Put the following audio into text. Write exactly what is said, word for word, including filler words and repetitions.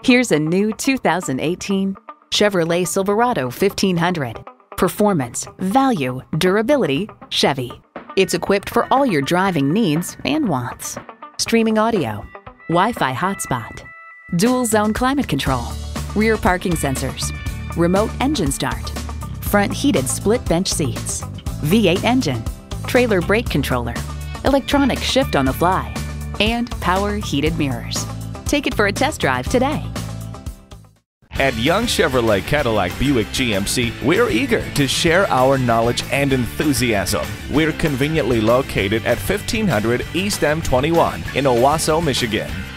Here's a new two thousand eighteen Chevrolet Silverado fifteen hundred. Performance, value, durability, Chevy. It's equipped for all your driving needs and wants. Streaming audio, Wi-Fi hotspot, dual zone climate control, rear parking sensors, remote engine start, front heated split bench seats, V eight engine, trailer brake controller, electronic shift on the fly, and power heated mirrors. Take it for a test drive today. At Young Chevrolet Cadillac Buick G M C, we're eager to share our knowledge and enthusiasm. We're conveniently located at fifteen hundred East M twenty-one in Owasso, Michigan.